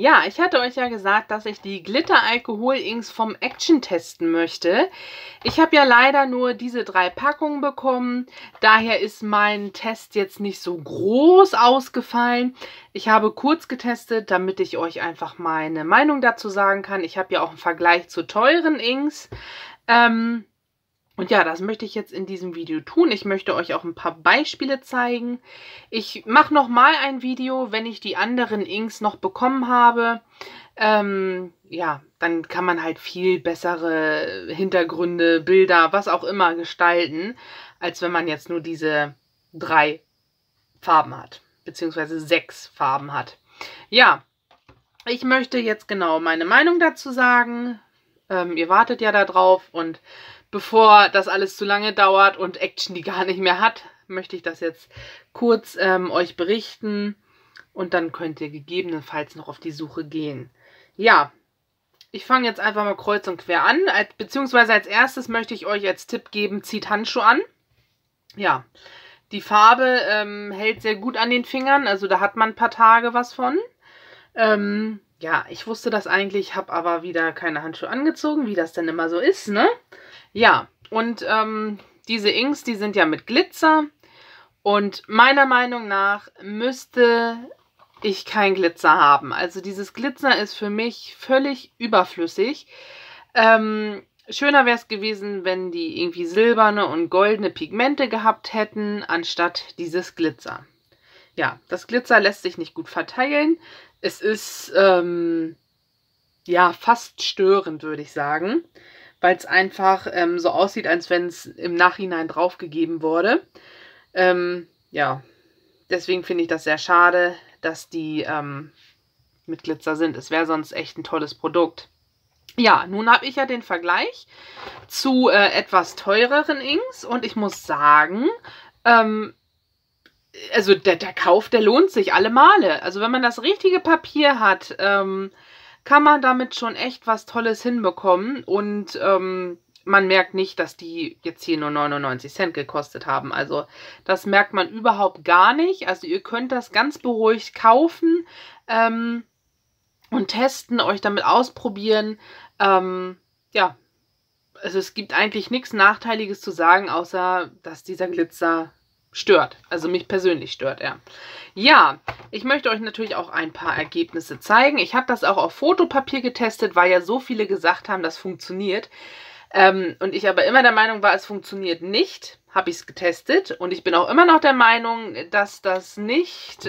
Ja, ich hatte euch ja gesagt, dass ich die Glitter-Alkohol-Inks vom Action testen möchte. Ich habe ja leider nur diese 3 Packungen bekommen. Daher ist mein Test jetzt nicht so groß ausgefallen. Ich habe kurz getestet, damit ich euch einfach meine Meinung dazu sagen kann. Ich habe ja auch einen Vergleich zu teuren Inks. Und ja, das möchte ich jetzt in diesem Video tun. Ich möchte euch auch ein paar Beispiele zeigen. Ich mache nochmal ein Video, wenn ich die anderen Inks noch bekommen habe. Ja, dann kann man halt viel bessere Hintergründe, Bilder, was auch immer gestalten, als wenn man jetzt nur diese 3 Farben hat, beziehungsweise 6 Farben hat. Ja, ich möchte jetzt genau meine Meinung dazu sagen. Ihr wartet ja darauf und bevor das alles zu lange dauert und Action die gar nicht mehr hat, möchte ich das jetzt kurz euch berichten und dann könnt ihr gegebenenfalls noch auf die Suche gehen. Ja, ich fange jetzt einfach mal kreuz und quer an, beziehungsweise als erstes möchte ich euch als Tipp geben, zieht Handschuhe an. Ja, die Farbe hält sehr gut an den Fingern, also da hat man ein paar Tage was von. Ja, ich wusste das eigentlich, habe aber wieder keine Handschuhe angezogen, wie das denn immer so ist, ne? Ja, und diese Inks, die sind ja mit Glitzer und meiner Meinung nach müsste ich kein Glitzer haben. Also dieses Glitzer ist für mich völlig überflüssig. Schöner wäre es gewesen, wenn die irgendwie silberne und goldene Pigmente gehabt hätten, anstatt dieses Glitzer. Ja, das Glitzer lässt sich nicht gut verteilen. Es ist ja fast störend, würde ich sagen, weil es einfach so aussieht, als wenn es im Nachhinein draufgegeben wurde. Ja, deswegen finde ich das sehr schade, dass die mit Glitzer sind. Es wäre sonst echt ein tolles Produkt. Ja, nun habe ich ja den Vergleich zu etwas teureren Inks und ich muss sagen, also der Kauf, der lohnt sich alle Male. Also wenn man das richtige Papier hat, kann man damit schon echt was Tolles hinbekommen und man merkt nicht, dass die jetzt hier nur 99 Cent gekostet haben. Also das merkt man überhaupt gar nicht. Also ihr könnt das ganz beruhigt kaufen und testen, euch damit ausprobieren. Ja, also es gibt eigentlich nichts Nachteiliges zu sagen, außer dass dieser Glitzer stört. Also mich persönlich stört er. Ja, ich möchte euch natürlich auch ein paar Ergebnisse zeigen. Ich habe das auch auf Fotopapier getestet, weil ja so viele gesagt haben, das funktioniert. Und ich aber immer der Meinung war, es funktioniert nicht. Habe ich es getestet und ich bin auch immer noch der Meinung, dass das nicht...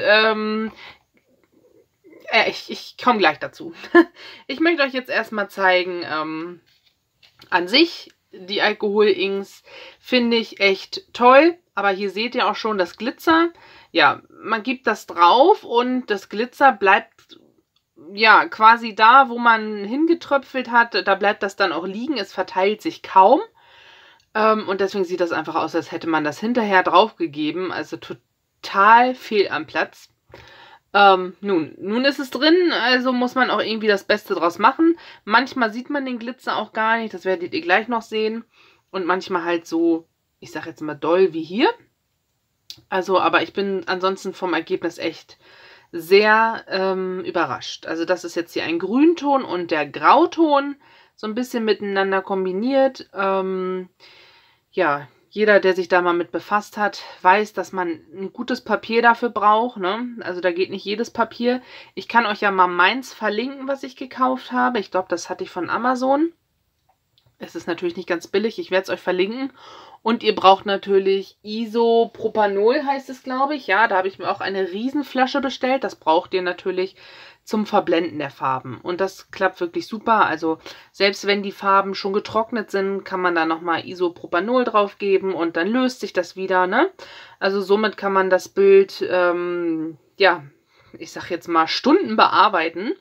ich komme gleich dazu. Ich möchte euch jetzt erstmal zeigen, an sich, die Alkohol-Inks finde ich echt toll. Aber hier seht ihr auch schon das Glitzer. Ja, man gibt das drauf und das Glitzer bleibt ja quasi da, wo man hingetröpfelt hat. Da bleibt das dann auch liegen. Es verteilt sich kaum. Und deswegen sieht das einfach aus, als hätte man das hinterher draufgegeben. Also total fehl am Platz. Nun ist es drin, also muss man auch irgendwie das Beste draus machen. Manchmal sieht man den Glitzer auch gar nicht, das werdet ihr gleich noch sehen. Und manchmal halt so, ich sag jetzt mal doll wie hier. Also, aber ich bin ansonsten vom Ergebnis echt sehr überrascht. Also das ist jetzt hier ein Grünton und der Grauton, so ein bisschen miteinander kombiniert. Ja, jeder, der sich da mal mit befasst hat, weiß, dass man ein gutes Papier dafür braucht, ne? Also da geht nicht jedes Papier. Ich kann euch ja mal meins verlinken, was ich gekauft habe. Ich glaube, das hatte ich von Amazon. Es ist natürlich nicht ganz billig, ich werde es euch verlinken. Und ihr braucht natürlich Isopropanol, heißt es, glaube ich. Ja, da habe ich mir auch eine Riesenflasche bestellt. Das braucht ihr natürlich zum Verblenden der Farben. Und das klappt wirklich super. Also selbst wenn die Farben schon getrocknet sind, kann man da nochmal Isopropanol drauf geben und dann löst sich das wieder, ne? Also somit kann man das Bild, ja, ich sag jetzt mal Stunden bearbeiten.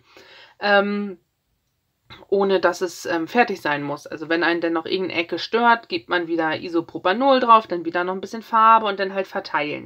Ohne dass es fertig sein muss. Also wenn einen denn noch irgendeine Ecke stört, gibt man wieder Isopropanol drauf, dann wieder noch ein bisschen Farbe und dann halt verteilen.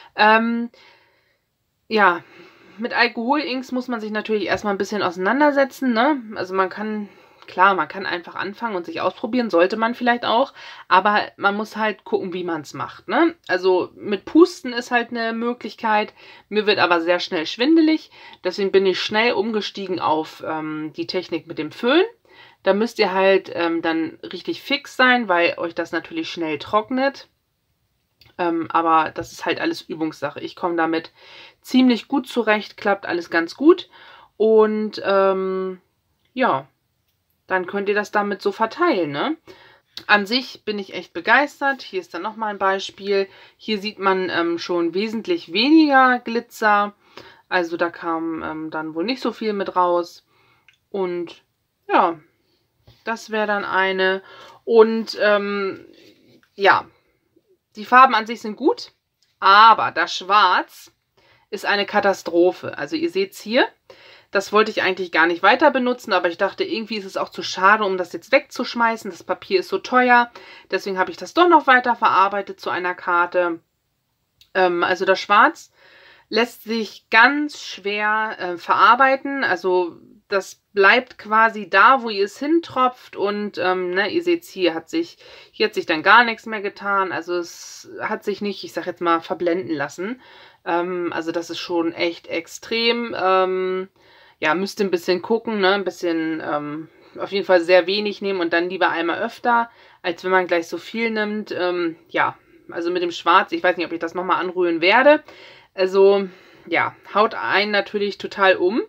Ja, mit Alkohol-Inks muss man sich natürlich erstmal ein bisschen auseinandersetzen, ne? Also man kann klar, man kann einfach anfangen und sich ausprobieren, sollte man vielleicht auch, aber man muss halt gucken, wie man es macht, ne? Also mit Pusten ist halt eine Möglichkeit, mir wird aber sehr schnell schwindelig, deswegen bin ich schnell umgestiegen auf die Technik mit dem Föhn. Da müsst ihr halt dann richtig fix sein, weil euch das natürlich schnell trocknet. Aber das ist halt alles Übungssache. Ich komme damit ziemlich gut zurecht, klappt alles ganz gut. Und ja, dann könnt ihr das damit so verteilen, ne? An sich bin ich echt begeistert. Hier ist dann nochmal ein Beispiel. Hier sieht man schon wesentlich weniger Glitzer. Also da kam dann wohl nicht so viel mit raus. Und ja, das wäre dann eine. Und ja, die Farben an sich sind gut, aber das Schwarz ist eine Katastrophe. Also ihr seht es hier. Das wollte ich eigentlich gar nicht weiter benutzen, aber ich dachte, irgendwie ist es auch zu schade, um das jetzt wegzuschmeißen. Das Papier ist so teuer. Deswegen habe ich das doch noch weiter verarbeitet zu einer Karte. Also das Schwarz lässt sich ganz schwer verarbeiten. Also das bleibt quasi da, wo ihr es hintropft. Und ne, ihr seht, hier hat sich dann gar nichts mehr getan. Also es hat sich nicht, ich sag jetzt mal, verblenden lassen. Also das ist schon echt extrem. Ja, müsst ihr ein bisschen gucken, ne? Ein bisschen, auf jeden Fall sehr wenig nehmen und dann lieber einmal öfter, als wenn man gleich so viel nimmt. Ja, also mit dem Schwarz, ich weiß nicht, ob ich das nochmal anrühren werde. Also, ja, haut einen natürlich total um.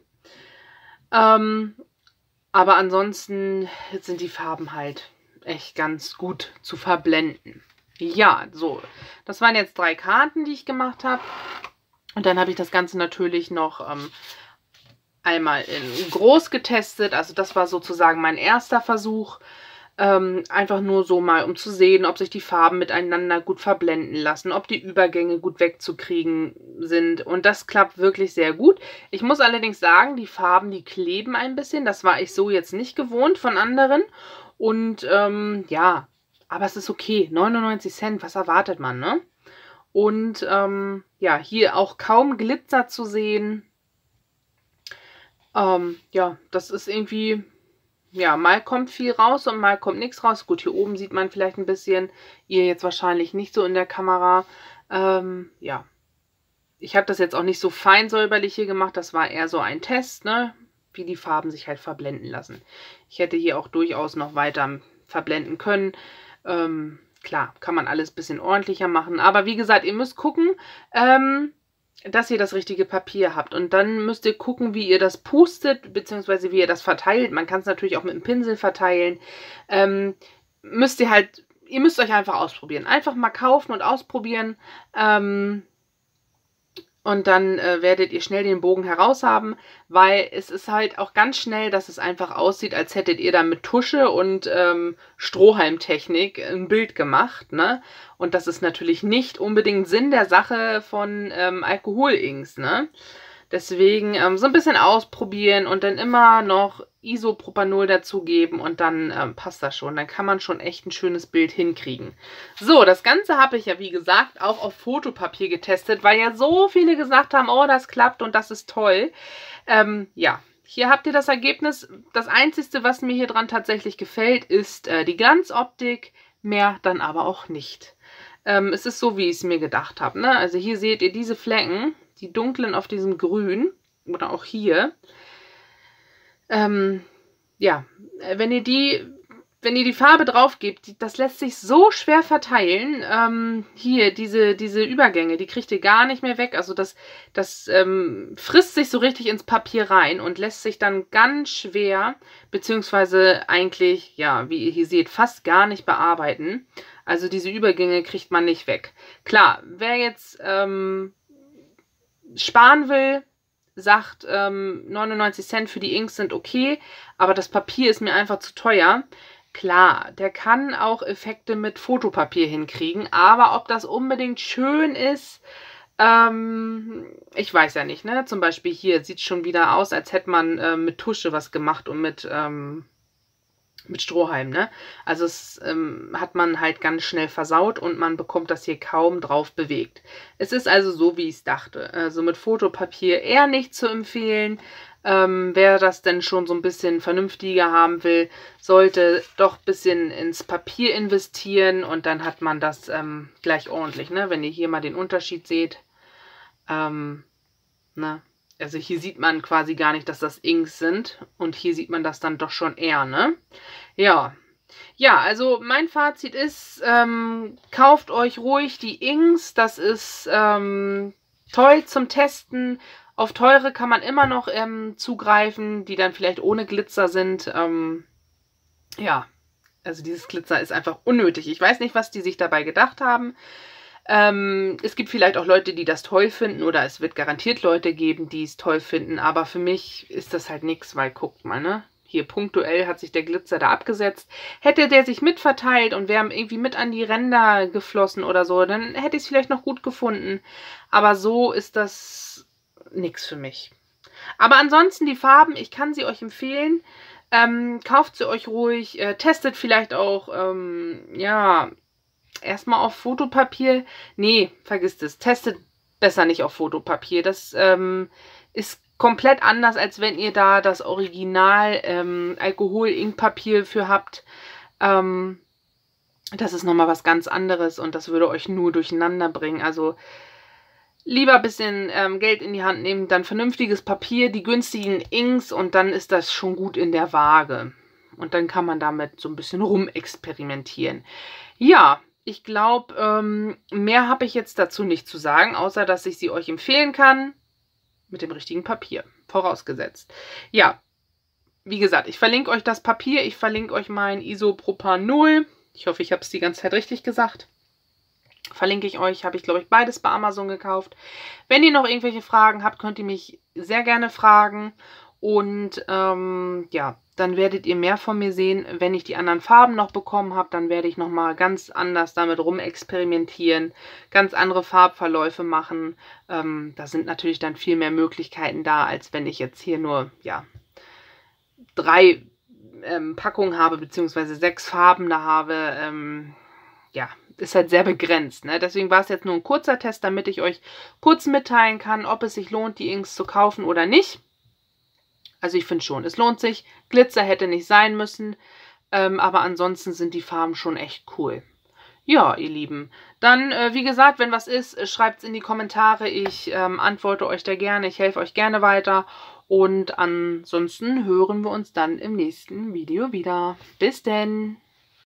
Aber ansonsten sind die Farben halt echt ganz gut zu verblenden. Ja, so, das waren jetzt 3 Karten, die ich gemacht habe. Und dann habe ich das Ganze natürlich noch einmal in groß getestet, also das war sozusagen mein erster Versuch, einfach nur so mal, um zu sehen, ob sich die Farben miteinander gut verblenden lassen, ob die Übergänge gut wegzukriegen sind und das klappt wirklich sehr gut. Ich muss allerdings sagen, die Farben, die kleben ein bisschen, das war ich so jetzt nicht gewohnt von anderen und ja, aber es ist okay, 99 Cent, was erwartet man, ne? Und ja, hier auch kaum Glitzer zu sehen. Ja, das ist irgendwie, ja, mal kommt viel raus und mal kommt nichts raus. Gut, hier oben sieht man vielleicht ein bisschen, ihr jetzt wahrscheinlich nicht so in der Kamera. Ja, ich habe das jetzt auch nicht so fein säuberlich hier gemacht, das war eher so ein Test, ne, wie die Farben sich halt verblenden lassen. Ich hätte hier auch durchaus noch weiter verblenden können. Klar, kann man alles ein bisschen ordentlicher machen, aber wie gesagt, ihr müsst gucken, dass ihr das richtige Papier habt. Und dann müsst ihr gucken, wie ihr das pustet, beziehungsweise wie ihr das verteilt. Man kann es natürlich auch mit einem Pinsel verteilen. Ihr müsst euch einfach ausprobieren. Einfach mal kaufen und ausprobieren. Und dann werdet ihr schnell den Bogen heraus haben, weil es ist halt auch ganz schnell, dass es einfach aussieht, als hättet ihr da mit Tusche und Strohhalmtechnik ein Bild gemacht, ne? Und das ist natürlich nicht unbedingt Sinn der Sache von Alkoholinks, ne? Deswegen so ein bisschen ausprobieren und dann immer noch Isopropanol dazugeben und dann passt das schon. Dann kann man schon echt ein schönes Bild hinkriegen. So, das Ganze habe ich ja, wie gesagt, auch auf Fotopapier getestet, weil ja so viele gesagt haben, oh, das klappt und das ist toll. Ja, hier habt ihr das Ergebnis. Das Einzige, was mir hier dran tatsächlich gefällt, ist die Glanzoptik, mehr dann aber auch nicht. Es ist so, wie ich es mir gedacht habe, ne? Also hier seht ihr diese Flecken, die dunklen auf diesem Grün oder auch hier. Ja, wenn ihr die Farbe drauf gebt, das lässt sich so schwer verteilen. Hier, diese Übergänge, die kriegt ihr gar nicht mehr weg. Also das frisst sich so richtig ins Papier rein und lässt sich dann ganz schwer, beziehungsweise eigentlich, ja, wie ihr hier seht, fast gar nicht bearbeiten. Also diese Übergänge kriegt man nicht weg. Klar, wer jetzt sparen will, sagt 99 Cent für die Inks sind okay, aber das Papier ist mir einfach zu teuer. Klar, der kann auch Effekte mit Fotopapier hinkriegen, aber ob das unbedingt schön ist, ich weiß ja nicht, ne? Zum Beispiel hier sieht es schon wieder aus, als hätte man mit Tusche was gemacht und mit Strohhalm, ne? Also es hat man halt ganz schnell versaut und man bekommt das hier kaum drauf bewegt. Es ist also so, wie ich es dachte. Also mit Fotopapier eher nicht zu empfehlen. Wer das denn schon so ein bisschen vernünftiger haben will, sollte doch ein bisschen ins Papier investieren und dann hat man das gleich ordentlich, ne? Wenn ihr hier mal den Unterschied seht. Ne? Also hier sieht man quasi gar nicht, dass das Inks sind und hier sieht man das dann doch schon eher, ne? Ja. Ja, also mein Fazit ist, kauft euch ruhig die Inks, das ist toll zum Testen. Auf teure kann man immer noch zugreifen, die dann vielleicht ohne Glitzer sind. Ja, also dieses Glitzer ist einfach unnötig. Ich weiß nicht, was die sich dabei gedacht haben. Es gibt vielleicht auch Leute, die das toll finden oder es wird garantiert Leute geben, die es toll finden, aber für mich ist das halt nichts, weil guckt mal, ne? Hier punktuell hat sich der Glitzer da abgesetzt. Hätte der sich mitverteilt und wäre irgendwie mit an die Ränder geflossen oder so, dann hätte ich es vielleicht noch gut gefunden. Aber so ist das nichts für mich. Aber ansonsten die Farben, ich kann sie euch empfehlen. Kauft sie euch ruhig, testet vielleicht auch, ja, erstmal auf Fotopapier. Nee, vergisst es. Testet besser nicht auf Fotopapier. Das ist komplett anders, als wenn ihr da das Original Alkohol-Inkpapier für habt. Das ist nochmal was ganz anderes und das würde euch nur durcheinander bringen. Also lieber ein bisschen Geld in die Hand nehmen, dann vernünftiges Papier, die günstigen Inks und dann ist das schon gut in der Waage. Und dann kann man damit so ein bisschen rumexperimentieren. Ja, ich glaube, mehr habe ich jetzt dazu nicht zu sagen, außer dass ich sie euch empfehlen kann. Mit dem richtigen Papier, vorausgesetzt. Ja, wie gesagt, ich verlinke euch das Papier, ich verlinke euch mein Isopropanol. Ich hoffe, ich habe es die ganze Zeit richtig gesagt. Verlinke ich euch, habe ich glaube ich beides bei Amazon gekauft. Wenn ihr noch irgendwelche Fragen habt, könnt ihr mich sehr gerne fragen. Und ja, dann werdet ihr mehr von mir sehen. Wenn ich die anderen Farben noch bekommen habe, dann werde ich nochmal ganz anders damit rumexperimentieren, ganz andere Farbverläufe machen. Da sind natürlich dann viel mehr Möglichkeiten da, als wenn ich jetzt hier nur, ja, 3 Packungen habe, beziehungsweise 6 Farben da habe. Ja, ist halt sehr begrenzt, ne? Deswegen war es jetzt nur ein kurzer Test, damit ich euch kurz mitteilen kann, ob es sich lohnt, die Inks zu kaufen oder nicht. Also ich finde schon, es lohnt sich. Glitzer hätte nicht sein müssen, aber ansonsten sind die Farben schon echt cool. Ja, ihr Lieben, dann, wie gesagt, wenn was ist, schreibt es in die Kommentare. Ich antworte euch da gerne, ich helfe euch gerne weiter. Und ansonsten hören wir uns dann im nächsten Video wieder. Bis denn!